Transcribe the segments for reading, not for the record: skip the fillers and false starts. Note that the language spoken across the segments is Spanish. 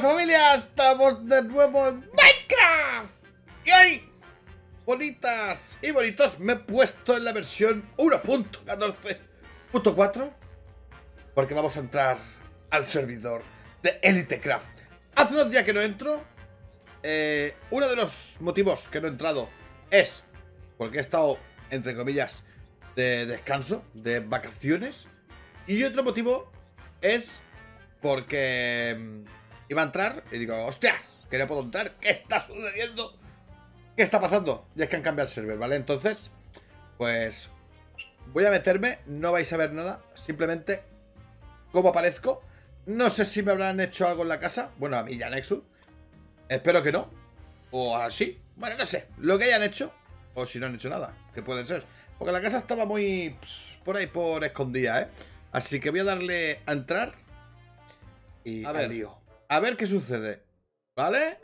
pasa, familia? Estamos de nuevo en Minecraft. Y hoy, bonitas y bonitos, me he puesto en la versión 1.14.4 porque vamos a entrar al servidor de EliteCraft. Hace unos días que no entro. Uno de los motivos que no he entrado es porque he estado, entre comillas, de descanso, de vacaciones. Y otro motivo es porque iba a entrar y digo, hostias, que no puedo entrar, ¿qué está sucediendo? ¿Qué está pasando? Y es que han cambiado el server, ¿vale? Entonces, pues voy a meterme, no vais a ver nada, simplemente cómo aparezco. No sé si me habrán hecho algo en la casa, bueno, a mí ya Nexus, espero que no, o así, bueno, no sé, lo que hayan hecho, o si no han hecho nada, que puede ser, porque la casa estaba muy por ahí por escondida, ¿eh? Así que voy a darle a entrar y a ver qué sucede, ¿vale?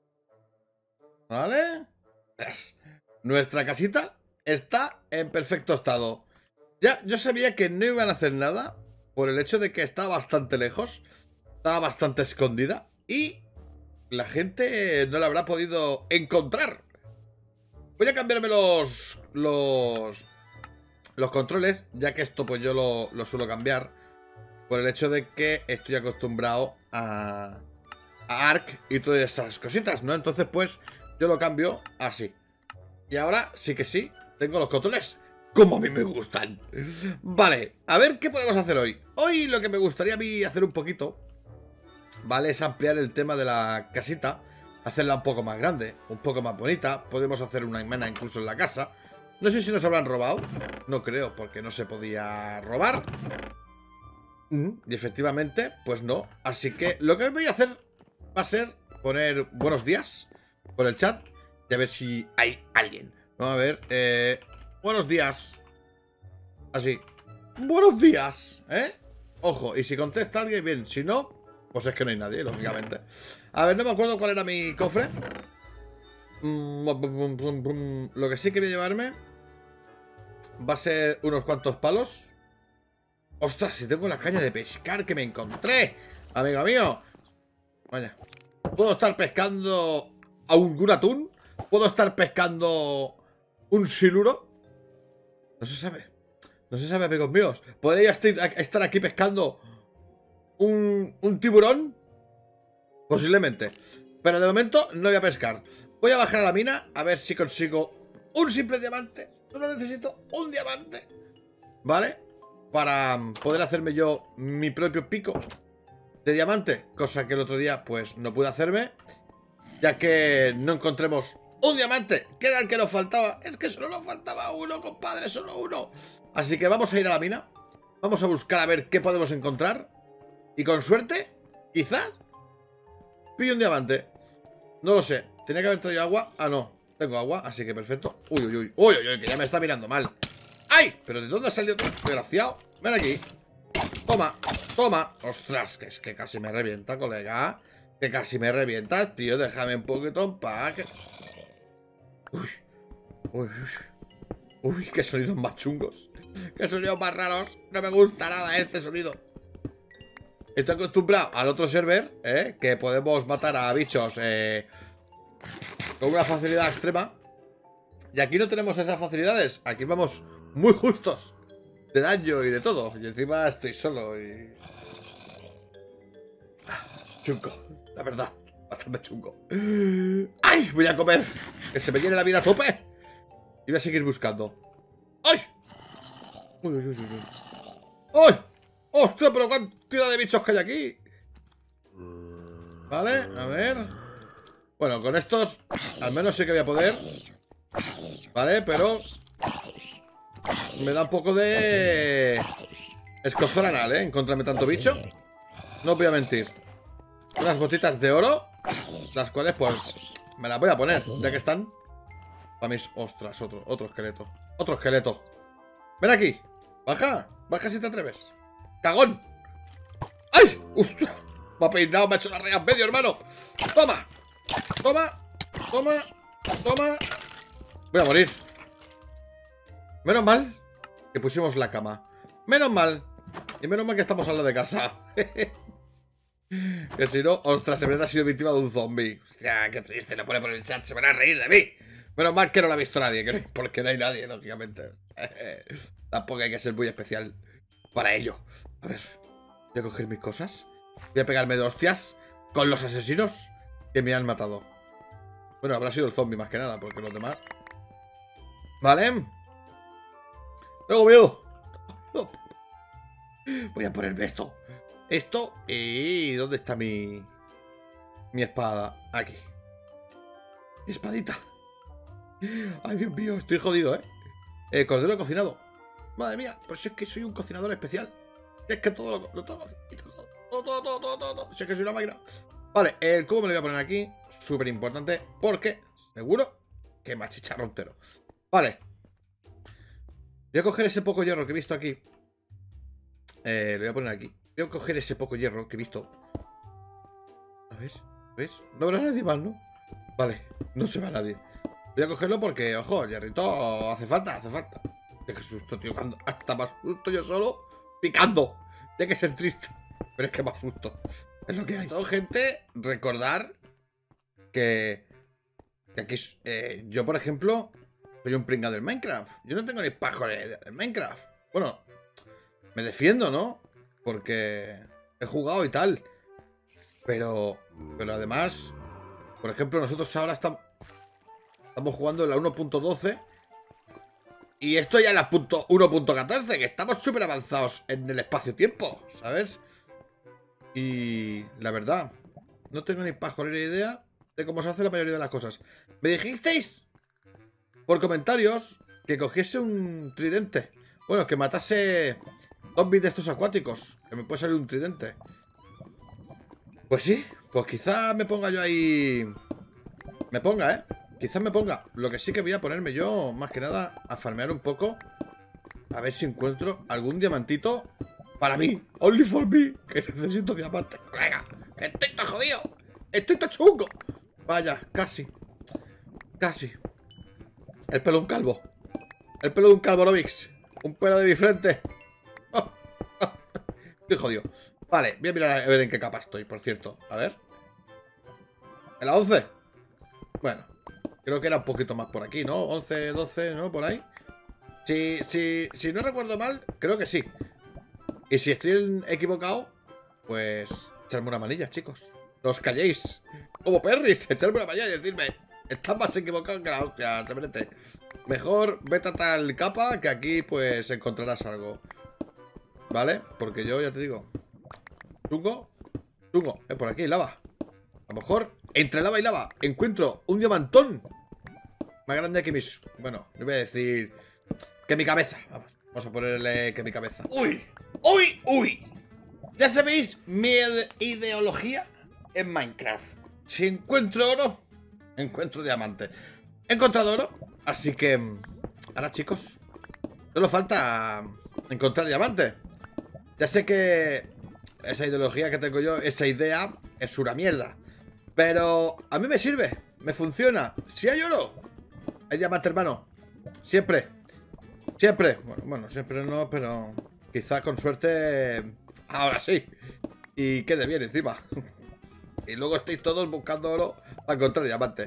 ¿Vale? Nuestra casita está en perfecto estado. Ya, yo sabía que no iban a hacer nada por el hecho de que estaba bastante lejos, estaba bastante escondida y la gente no la habrá podido encontrar. Voy a cambiarme los controles, ya que esto pues yo lo suelo cambiar por el hecho de que estoy acostumbrado a Ark y todas esas cositas, ¿no? Entonces pues yo lo cambio así. Y ahora sí que sí, tengo los controles como a mí me gustan. Vale, a ver qué podemos hacer hoy. Hoy lo que me gustaría a mí hacer un poquito, ¿vale? Es ampliar el tema de la casita, hacerla un poco más grande, un poco más bonita. Podemos hacer una mena incluso en la casa. No sé si nos habrán robado. No creo, porque no se podía robar. Y efectivamente, pues no. Así que lo que voy a hacer va a ser poner buenos días por el chat y a ver si hay alguien. Vamos a ver. Buenos días. Así. Buenos días, ¿eh? Ojo, y si contesta alguien, bien. Si no, pues es que no hay nadie, lógicamente. A ver, no me acuerdo cuál era mi cofre. Lo que sí que voy a llevarme va a ser unos cuantos palos. ¡Ostras! Si tengo la caña de pescar que me encontré, amigo mío. Vaya. ¿Puedo estar pescando algún atún? ¿Puedo estar pescando un siluro? No se sabe. No se sabe, amigos míos. ¿Podría estar aquí pescando un tiburón? Posiblemente. Pero de momento no voy a pescar. Voy a bajar a la mina a ver si consigo un simple diamante. Solo necesito un diamante, ¿vale? Para poder hacerme yo mi propio pico de diamante. Cosa que el otro día pues no pude hacerme, ya que no encontremos un diamante, que era el que nos faltaba. Es que solo nos faltaba uno, compadre, solo uno. Así que vamos a ir a la mina. Vamos a buscar a ver qué podemos encontrar. Y con suerte, quizás pillo un diamante. No lo sé, tenía que haber traído agua. Ah, no, tengo agua, así que perfecto. Uy, uy, uy, uy, uy, que ya me está mirando mal. ¡Ay! ¿Pero de dónde ha salido tú, desgraciado? Ven aquí. Toma, toma. Ostras, que es que casi me revienta, colega. Que casi me revientas, tío. Déjame un poquito en paz. Uy, uy, uy. Uy, qué sonidos más chungos. Qué sonidos más raros. No me gusta nada este sonido. Estoy acostumbrado al otro server, que podemos matar a bichos con una facilidad extrema. Y aquí no tenemos esas facilidades. Aquí vamos muy justos de daño y de todo. Y encima estoy solo y... chungo, la verdad. Bastante chungo. ¡Ay! Voy a comer. Que se me llene la vida a tope. Y voy a seguir buscando. ¡Ay! ¡Uy, uy, uy, uy! ¡Ay! ¡Ostras! Pero cantidad de bichos que hay aquí. Vale, a ver. Bueno, con estos al menos sí que voy a poder. Vale, pero me da un poco de escozor anal, encontrarme tanto bicho. No os voy a mentir. Unas gotitas de oro, las cuales pues me las voy a poner, ya que están. Para mis... Ostras, otro esqueleto. Otro esqueleto. Ven aquí. Baja. Baja si te atreves. ¡Cagón! ¡Ay! ¡Ostras! Me ha peinado, me ha hecho la raya en medio, hermano. ¡Toma! ¡Toma! ¡Toma! ¡Toma! Voy a morir. Menos mal que pusimos la cama. Menos mal. Y menos mal que estamos al lado de casa. Que si no, ostras, se me ha sido víctima de un zombie. Hostia, qué triste, lo pone por el chat, se van a reír de mí. Menos mal que no lo ha visto nadie, porque no hay nadie, lógicamente. Tampoco hay que ser muy especial para ello. A ver, voy a coger mis cosas. Voy a pegarme de hostias con los asesinos que me han matado. Bueno, habrá sido el zombie más que nada, porque los demás... Vale. Tengo miedo. Voy a ponerme esto. Esto. ¿Y dónde está mi espada? Aquí. Mi espadita. Ay, Dios mío, estoy jodido, ¿eh? Cordero cocinado. Madre mía, pues es que soy un cocinador especial. Es que todo lo tengo cocinado. Todo. Si es que soy una máquina. Vale, el cubo me lo voy a poner aquí. Súper importante, porque seguro que me achicharra entero. Vale. Voy a coger ese poco hierro que he visto aquí. Lo voy a poner aquí. Voy a coger ese poco hierro que he visto. A ver, ¿ves? No habrá nadie más, ¿no? Vale, no se va nadie. Voy a cogerlo porque, ojo, hierrito hace falta, hace falta. Qué susto, tío, cuando hasta más susto yo solo picando. Tiene que ser triste, pero es que más susto. Es lo que hay. Todo, gente, recordar que aquí yo, por ejemplo, soy un pringado del Minecraft. Yo no tengo ni pajones del Minecraft. Bueno, me defiendo, ¿no? Porque he jugado y tal. Pero además, por ejemplo, nosotros ahora estamos jugando en la 1.12. Y esto ya es la 1.14, que estamos súper avanzados en el espacio-tiempo, ¿sabes? Y la verdad, no tengo ni pajolera idea de cómo se hace la mayoría de las cosas. Me dijisteis por comentarios que cogiese un tridente. Bueno, que matase zombies de estos acuáticos. Que me puede salir un tridente. Pues sí, pues quizá me ponga yo ahí. Me ponga, ¿eh? Quizás me ponga. Lo que sí que voy a ponerme yo, más que nada, a farmear un poco. A ver si encuentro algún diamantito para mí. Only for me. Que necesito diamantes, colega. Que estoy todo jodido. Estoy todo chungo. Vaya, casi. Casi. El pelo de un calvo. El pelo de un calvo, Novix. Un pelo de mi frente. Estoy jodido. Vale, voy a mirar a ver en qué capa estoy, por cierto. A ver. ¿En la 11? Bueno, creo que era un poquito más por aquí, ¿no? 11, 12, ¿no? Por ahí. Si no recuerdo mal, creo que sí. Y si estoy equivocado, pues echarme una manilla, chicos. No os calléis. Como perris, echarme una manilla y decirme: estás más equivocado que la hostia, chavalete. Mejor vete a tal capa, que aquí pues encontrarás algo. ¿Vale? Porque yo ya te digo, chungo, por aquí, lava. A lo mejor, entre lava y lava, encuentro un diamantón más grande que mis... Bueno, no voy a decir que mi cabeza. Vamos a ponerle que mi cabeza. ¡Uy! ¡Uy! ¡Uy! Ya sabéis mi ideología en Minecraft. Si encuentro oro, encuentro diamante. He encontrado oro, así que... ahora, chicos, solo falta encontrar diamante. Ya sé que esa ideología que tengo yo, esa idea, es una mierda. Pero a mí me sirve, me funciona. Si hay oro, hay diamante, hermano. Siempre. Siempre. Bueno, siempre no, pero quizá con suerte ahora sí. Y quede bien encima. Y luego estéis todos buscando oro para encontrar diamante.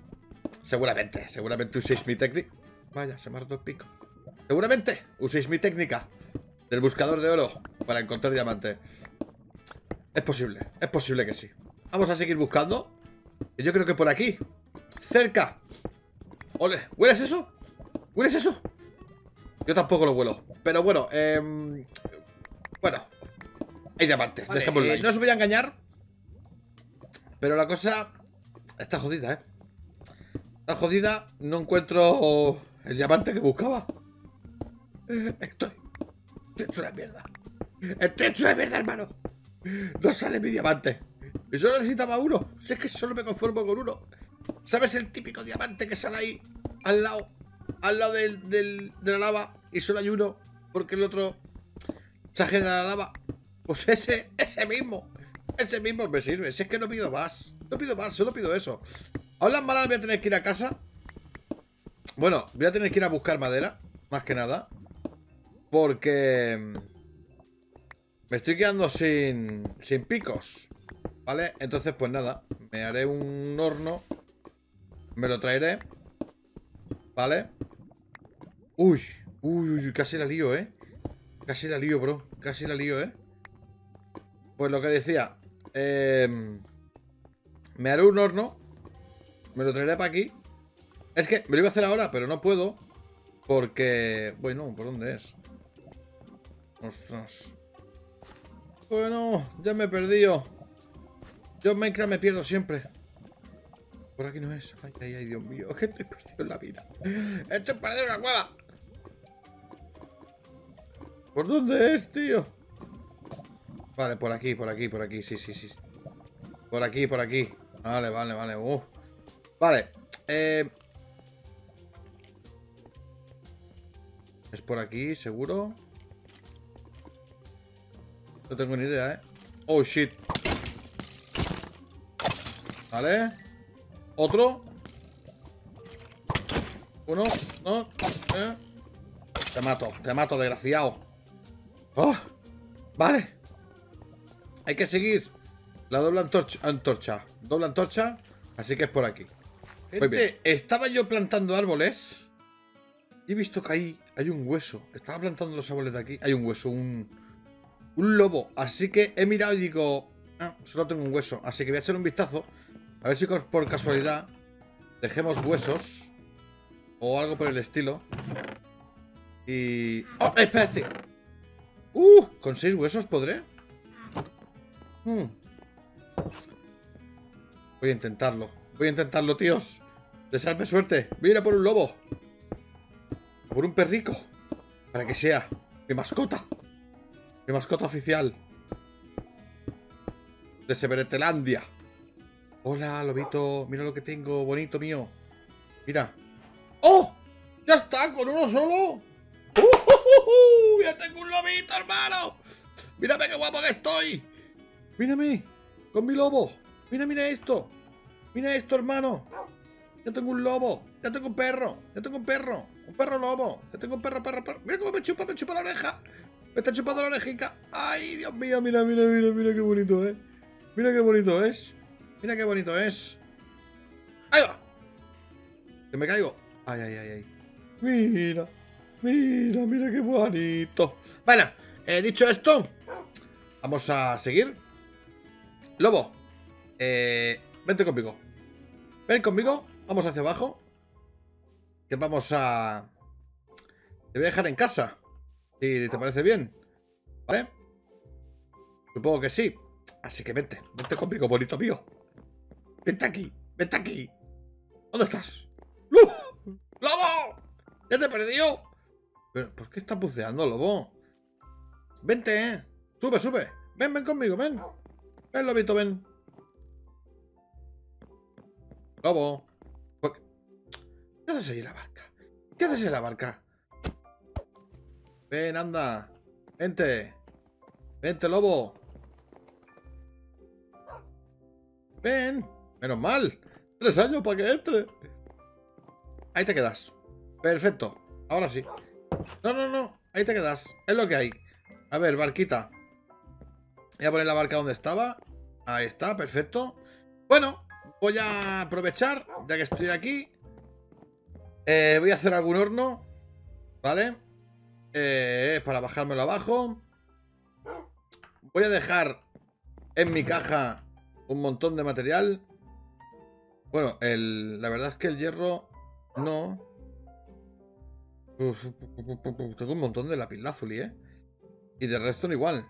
Seguramente uséis mi técnica. Vaya, se me ha roto el pico. Seguramente uséis mi técnica del buscador de oro para encontrar diamante. Es posible que sí. Vamos a seguir buscando. Y yo creo que por aquí, cerca. Ole, ¿hueles eso? ¿Hueles eso? Yo tampoco lo huelo. Pero bueno, bueno, hay diamantes, vale, dejémoslo ahí. No os voy a engañar, pero la cosa está jodida, ¿eh? Está jodida, no encuentro el diamante que buscaba. Estoy hecho una mierda. Estoy hecho una mierda, hermano. No sale mi diamante. Y solo necesitaba uno. Si es que solo me conformo con uno. ¿Sabes el típico diamante que sale ahí al lado de la lava y solo hay uno porque el otro se ajena a la lava? Pues ese mismo me sirve. Si es que no pido más. No pido más, solo pido eso. Ahora malas voy a tener que ir a casa. Bueno, voy a tener que ir a buscar madera, más que nada, porque me estoy quedando sin picos. ¿vale? Entonces, pues nada, me haré un horno. Me lo traeré, ¿vale? Uy, uy, uy, casi la lío, ¿eh? Casi la lío, bro. Casi la lío, ¿eh? Pues lo que decía. Me haré un horno. Me lo traeré para aquí. Es que me lo iba a hacer ahora, pero no puedo. Porque... Bueno, ¿por dónde es? Ostras. Bueno, ya me he perdido. Yo en Minecraft me pierdo siempre. Por aquí no es. Ay, ay, ay, Dios mío. Es que estoy perdido en la vida. Estoy perdido en la cueva. ¿Por dónde es, tío? Vale, por aquí, por aquí, por aquí. Sí, sí, sí. Por aquí, por aquí. Vale, vale, vale. Vale. Es por aquí, seguro. No tengo ni idea, ¿eh? Oh, shit. Vale. Otro. Uno. No. Te mato, desgraciado. Oh, vale. Hay que seguir la doble antorcha. Doble antorcha. Así que es por aquí. Gente, estaba yo plantando árboles. Y he visto que ahí hay un hueso. Estaba plantando los árboles de aquí. Hay un hueso, un lobo. Así que he mirado y digo... Ah, solo tengo un hueso. Así que voy a echar un vistazo. A ver si por casualidad dejemos huesos. O algo por el estilo. Y... ¡Oh, espérate! ¿Con 6 huesos podré? Voy a intentarlo. Voy a intentarlo, tíos. Deseadme suerte. Voy a ir a por un lobo. Por un perrico. Para que sea mi mascota. Mi mascota oficial. De Severetelandia. Hola, lobito. Mira lo que tengo. Bonito mío. Mira. ¡Oh! ¡Ya está! ¿Con uno solo? ¡Ya tengo un lobito, hermano! ¡Mírame qué guapo que estoy! ¡Mírame! ¡Con mi lobo! ¡Mira, mira esto! ¡Mira esto, hermano! ¡Ya tengo un lobo! ¡Ya tengo un perro! ¡Ya tengo un perro! ¡Un perro lobo! ¡Ya tengo un perro! ¡Mira cómo me chupa la oreja! ¡Me está chupando la orejica! ¡Ay, Dios mío! Mira, mira, mira, mira qué bonito, ¿eh? Mira qué bonito es. Mira qué bonito es. ¡Ahí va! ¡Que me caigo! ¡Ay, ay, ay, ay! ¡Mira! ¡Mira, mira qué bonito! Bueno, dicho esto, vamos a seguir. Lobo, vente conmigo. Ven conmigo, vamos hacia abajo. Que vamos a... Te voy a dejar en casa. Si te parece bien. ¿Vale? Supongo que sí. Así que vente, vente conmigo, bonito mío. Vente aquí, vente aquí. ¿Dónde estás? ¡Lobo! ¡Ya te he perdido! ¿Pero por qué estás buceando, lobo? Vente, Sube, sube. Ven, ven conmigo, ven. Ven, lobito, ven. Lobo. ¿Qué haces ahí en la barca? ¿Qué haces en la barca? Ven, anda. Vente. Vente, lobo. Ven. Menos mal. 3 años para que entre. Ahí te quedas. Perfecto. Ahora sí. No, no, no. Ahí te quedas. Es lo que hay. A ver, barquita. Voy a poner la barca donde estaba. Ahí está, perfecto. Bueno, voy a aprovechar, ya que estoy aquí. Voy a hacer algún horno. ¿Vale? Para bajármelo abajo. Voy a dejar en mi caja un montón de material. Bueno, la verdad es que el hierro no. Tengo un montón de lapislázuli, ¿eh? Y de resto no igual.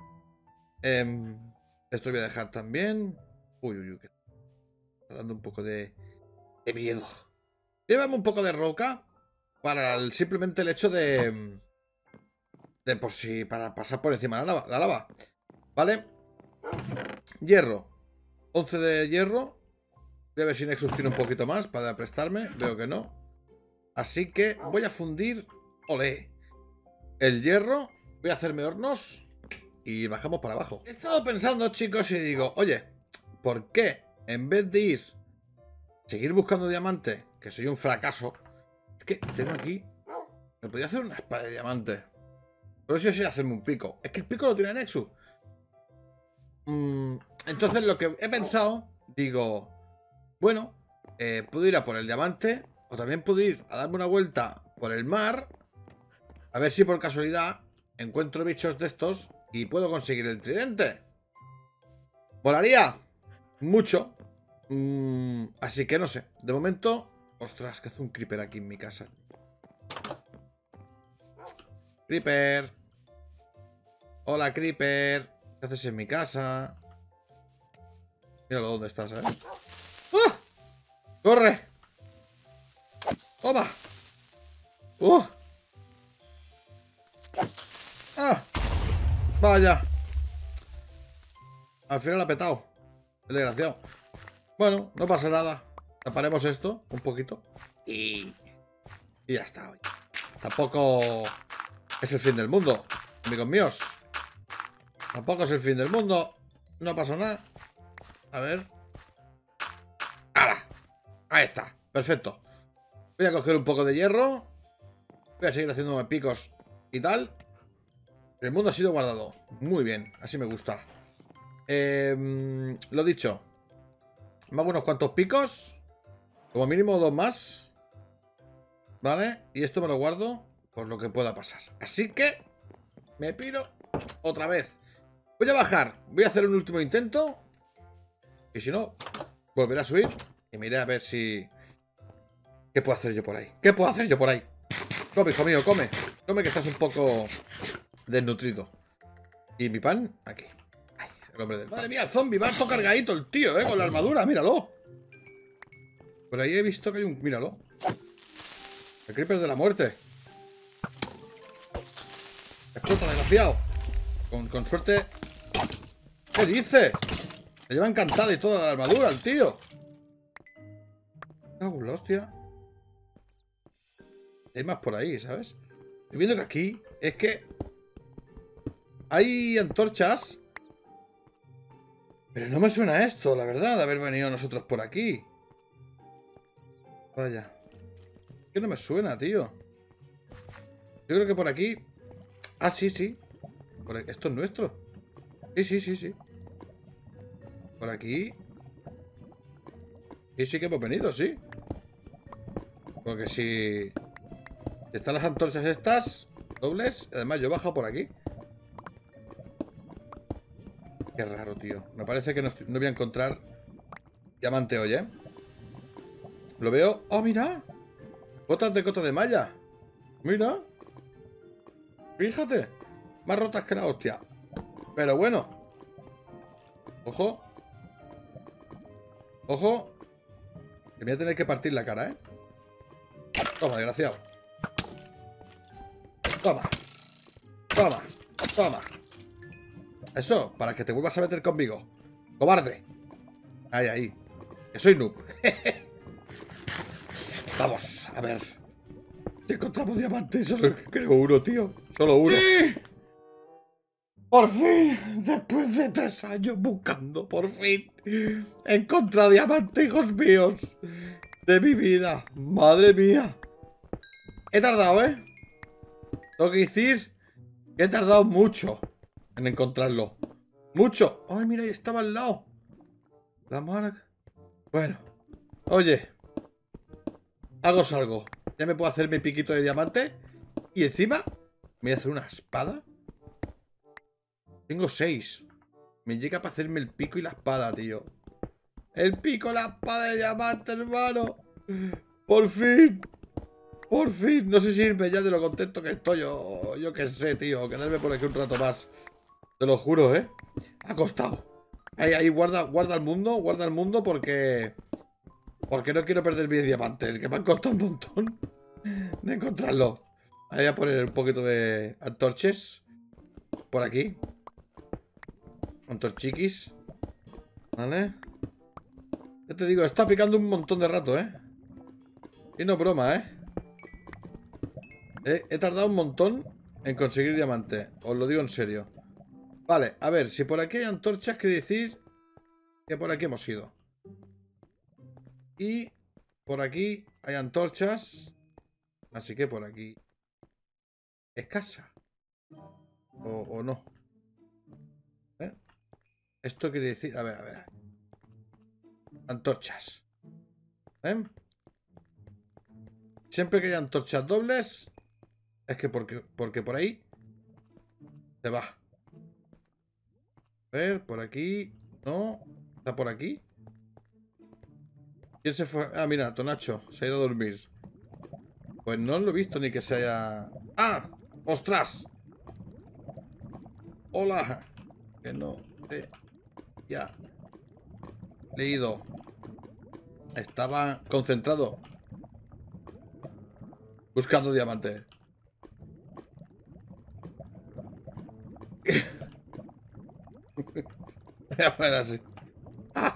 Esto voy a dejar también. Uy, uy, uy. Que está dando un poco de miedo. Llévame un poco de roca. Para simplemente el hecho de por si... Para pasar por encima de la lava. ¿Vale? Hierro. 11 de hierro. Voy a ver si Nexus tiene un poquito más para prestarme. Veo que no. Así que voy a fundir. Olé. El hierro. Voy a hacerme hornos. Y bajamos para abajo. He estado pensando, chicos, y digo, oye, ¿por qué en vez de seguir buscando diamantes, que soy un fracaso? Es que tengo aquí... Me podría hacer una espada de diamante. Pero si yo sé hacerme un pico. Es que el pico lo tiene Nexus. Entonces lo que he pensado, digo, bueno, puedo ir a por el diamante o también puedo ir a darme una vuelta por el mar a ver si por casualidad encuentro bichos de estos y puedo conseguir el tridente. Volaría mucho. Así que no sé. De momento... Ostras, que hace un creeper aquí en mi casa. Creeper. Hola, Creeper. ¿Qué haces en mi casa? Míralo, ¿dónde estás, ¡Ah! ¡Corre! ¡Toma! ¡Ah! Vaya. Al final ha petado. El desgraciado. Bueno, no pasa nada. Taparemos esto un poquito. Y ya está. Oye. Tampoco es el fin del mundo, amigos míos. Tampoco es el fin del mundo. No pasa nada. A ver. ¡Hala! Ahí está. Perfecto. Voy a coger un poco de hierro. Voy a seguir haciéndome picos y tal. El mundo ha sido guardado. Muy bien. Así me gusta. Lo dicho. Me hago unos cuantos picos. Como mínimo 2 más. ¿Vale? Y esto me lo guardo por lo que pueda pasar. Así que me piro otra vez. Voy a bajar. Voy a hacer un último intento. Y si no, volveré a subir. Y me iré a ver si... ¿Qué puedo hacer yo por ahí? ¿Qué puedo hacer yo por ahí? Come, hijo mío, come. Come que estás un poco desnutrido. Y mi pan, aquí. Ay, el hombre del pan. Madre mía, el zombie. Va todo cargadito el tío, con la armadura. Míralo. Por ahí he visto que hay un... Míralo. El creeper de la muerte. Explota, desgraciado. Con suerte. ¿Qué dice? Se lleva encantada y toda la armadura el tío. Ah, la hostia. Hay más por ahí, ¿sabes? Estoy viendo que aquí es que hay antorchas. Pero no me suena esto, la verdad, de haber venido nosotros por aquí. Vaya. Es que no me suena, tío. Yo creo que por aquí... Ah, sí, sí. Esto es nuestro. Sí, sí, sí, sí. Por aquí... Sí, sí que hemos venido, sí. Porque si... Están las antorchas estas dobles. Además, yo he bajado por aquí. Qué raro, tío. Me parece que no voy a encontrar diamante hoy, ¿eh? Lo veo... ¡Oh, mira! Botas de cota de malla. Mira. Fíjate. Más rotas que la hostia. Pero bueno. Ojo. Ojo. Que me voy a tener que partir la cara, ¿eh? Toma, desgraciado. Toma. Toma. Toma. Eso, para que te vuelvas a meter conmigo. ¡Cobarde! Ahí, ahí. Que soy noob. Vamos, a ver. Si encontramos diamantes, solo creo uno, tío. Solo uno. ¡Sí! Por fin, después de 3 años buscando, por fin, he encontrado diamantes, hijos míos. De mi vida. Madre mía. He tardado, ¿eh? Tengo que decir que he tardado mucho en encontrarlo. Mucho. Ay, mira, ahí estaba al lado. La marca. Bueno. Oye. Hago algo. Ya me puedo hacer mi piquito de diamante. Y encima me voy a hacer una espada. Tengo 6. Me llega para hacerme el pico y la espada, tío. El pico y la espada de diamante, hermano. Por fin. Por fin. No sé si irme ya de lo contento que estoy. Yo qué sé, tío. Quedarme por aquí un rato más. Te lo juro, ¿eh? Ha costado. Ahí, guarda el mundo. Guarda el mundo porque... Porque no quiero perder mis diamantes. Que me han costado un montón de encontrarlo. Ahí voy a poner un poquito de antorches. Por aquí. Antorchiquis. ¿Vale? Ya te digo, está picando un montón de rato, ¿eh? Y no broma, ¿eh? He tardado un montón en conseguir diamante. Os lo digo en serio. Vale, a ver, si por aquí hay antorchas, quiere decir que por aquí hemos ido. Y por aquí hay antorchas. Así que por aquí es casa. O no. ¿Eh? Esto quiere decir... A ver. Antorchas. ¿Eh? Siempre que haya antorchas dobles... Es que porque por ahí... Se va. A ver, por aquí... No. ¿Está por aquí? ¿Quién se fue? Ah, mira, Tonacho. Se ha ido a dormir. Pues no lo he visto ni que se haya... ¡Ah! ¡Ostras! ¡Hola! Que no... Ya. Leído. Estaba concentrado. Buscando diamantes. Voy a poner así. ¡Ah!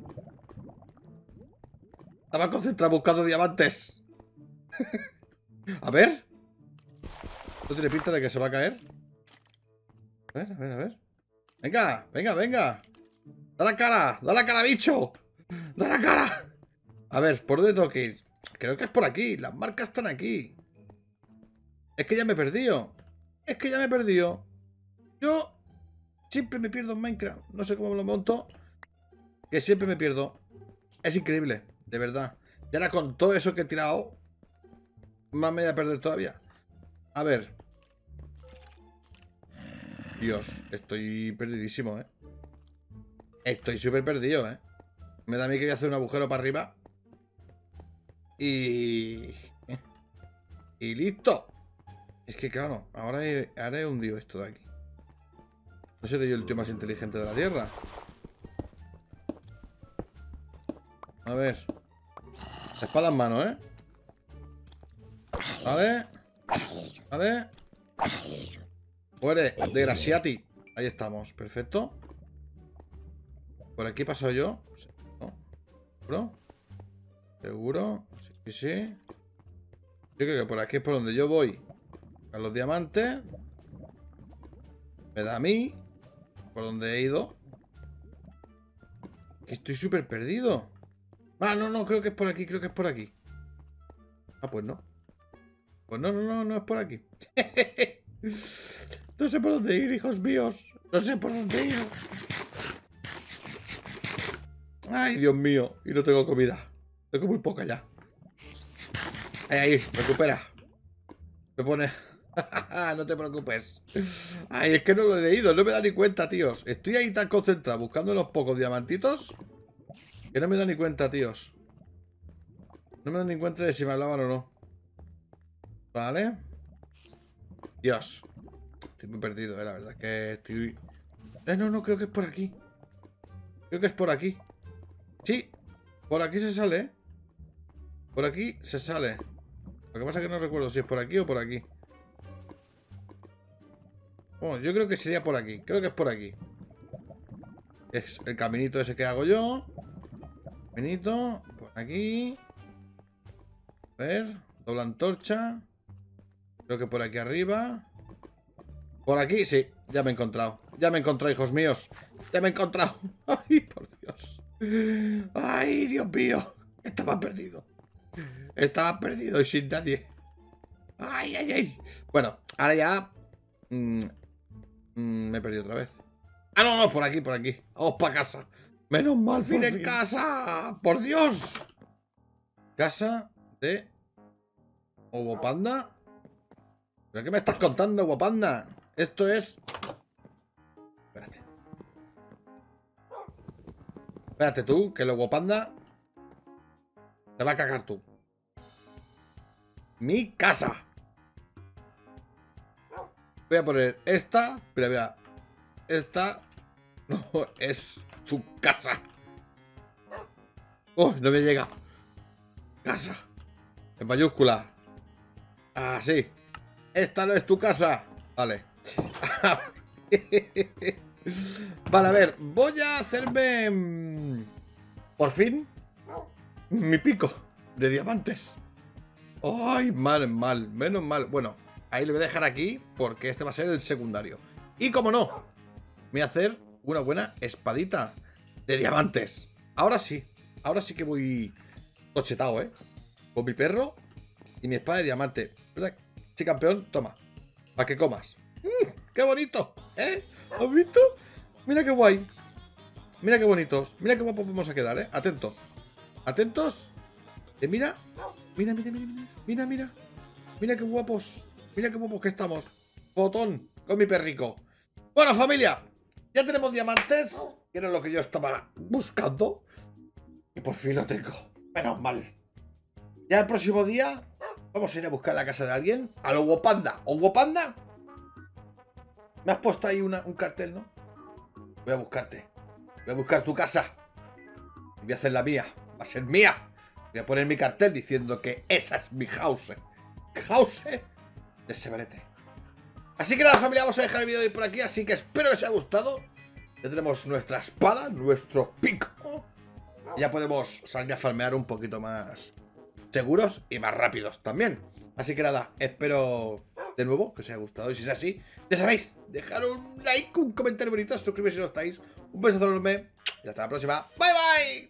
Estaba concentrado buscando diamantes. A ver. ¿No tiene pinta de que se va a caer? A ver. Venga. ¡Da la cara, bicho! ¡Da la cara! A ver, ¿por dónde tengo que ir? Creo que es por aquí. Las marcas están aquí. Es que ya me he perdido. Yo siempre me pierdo en Minecraft. No sé cómo me lo monto. Que siempre me pierdo. Es increíble, de verdad. Y ahora con todo eso que he tirado, más me voy a perder todavía. A ver. Dios, estoy perdidísimo, ¿eh? Estoy súper perdido, ¿eh? Me da a mí que voy a hacer un agujero para arriba. Y... Y listo. Es que claro, ahora he hundido esto de aquí. No seré yo el tío más inteligente de la Tierra. A ver. Espada en mano, ¿eh? Vale. Muere, desgraciati. Ahí estamos, perfecto. ¿Por aquí he pasado yo? ¿No? ¿Seguro? ¿Seguro? Sí. Yo creo que por aquí es por donde yo voy. A los diamantes. Me da a mí. Por donde he ido. Que estoy súper perdido. Ah, no, creo que es por aquí. Ah, pues no. Pues no es por aquí. No sé por dónde ir, hijos míos. No sé por dónde ir. Ay, Dios mío. Y no tengo comida. Tengo muy poca ya. Ahí, recupera. Me pone... No te preocupes. Ay, es que no lo he leído. No me da ni cuenta, tíos. Estoy ahí tan concentrado buscando los pocos diamantitos que no me da ni cuenta, tíos. No me da ni cuenta de si me hablaban o no. Vale. Dios. Estoy muy perdido, la verdad es que estoy... No, creo que es por aquí. Creo que es por aquí. Sí, por aquí se sale. Por aquí se sale. Lo que pasa es que no recuerdo si es por aquí o por aquí. Oh, yo creo que sería por aquí. Creo que es por aquí. Es el caminito ese que hago yo. Caminito. Por aquí. A ver. Doble antorcha. Creo que por aquí arriba. Por aquí, sí. Ya me he encontrado. Ya me he encontrado, hijos míos. Ya me he encontrado. Ay, por Dios. Ay, Dios mío. Estaba perdido. Estaba perdido y sin nadie. Ay. Bueno, ahora ya... me he perdido otra vez. Ah, no, por aquí. Vamos para casa. Menos mal, fin en casa. ¡Por Dios! Casa de... Ovo Panda. ¿Pero qué me estás contando, Ovo Panda? Esto es... Espérate tú, que el Ovo Panda te va a cagar tú. Mi casa. Voy a poner esta. Pero esta no es tu casa. Oh, no me llega. Casa. En mayúscula. Así. Esta no es tu casa. Vale. Vale, a ver. Voy a hacerme... por fin. Mi pico de diamantes. Ay, mal. Menos mal. Bueno, ahí lo voy a dejar aquí porque este va a ser el secundario. Y como no, me voy a hacer una buena espadita de diamantes. Ahora sí que voy tochetado, ¿eh? Con mi perro y mi espada de diamante. ¿Verdad? Sí, campeón, toma. Para que comas. ¡Qué bonito! ¿Eh? ¿Has visto? Mira qué guay. Mira qué bonitos. Mira qué guapos vamos a quedar, ¿eh? Atentos. Atentos. Mira. Mira, mira, mira, mira. Mira, mira. Mira qué guapos. Mira qué guapos que estamos. Fotón con mi perrico. Bueno, familia. Ya tenemos diamantes. Que era lo que yo estaba buscando. Y por fin lo tengo. Menos mal. Ya el próximo día vamos a ir a buscar la casa de alguien. A lo Wopanda. ¿O Wopanda? Me has puesto ahí un cartel, ¿no? Voy a buscarte. Voy a buscar tu casa. Y voy a hacer la mía. Va a ser mía. Voy a poner mi cartel diciendo que esa es mi house. House de Severete. Así que nada, familia, vamos a dejar el vídeo de hoy por aquí. Así que espero que os haya gustado. Ya tenemos nuestra espada, nuestro pico. Y ya podemos salir a farmear un poquito más seguros y más rápidos también. Así que nada, espero de nuevo que os haya gustado. Y si es así, ya sabéis, dejar un like, un comentario bonito, suscribiros si no estáis. Un beso enorme y hasta la próxima. Bye bye.